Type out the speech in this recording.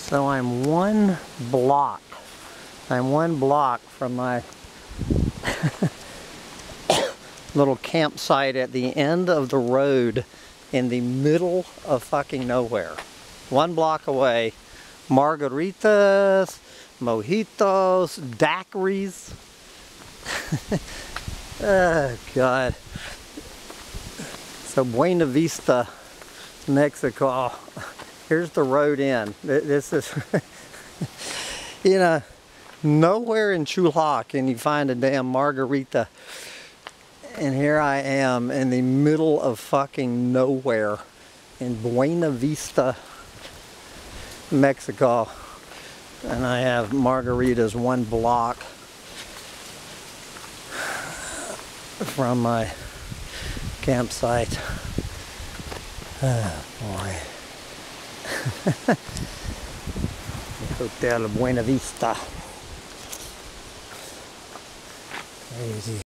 So I'm one block from my little campsite at the end of the road in the middle of fucking nowhere. 1 block away. Margaritas, mojitos, daiquiris. Oh God. So Buenavista, Mexico. Here's the road in. This is, you know, nowhere in Chula can you find a damn margarita. And here I am in the middle of fucking nowhere in Buenavista, Mexico. And I have margaritas 1 block from my campsite. Oh boy. Hotel Buenavista. Crazy.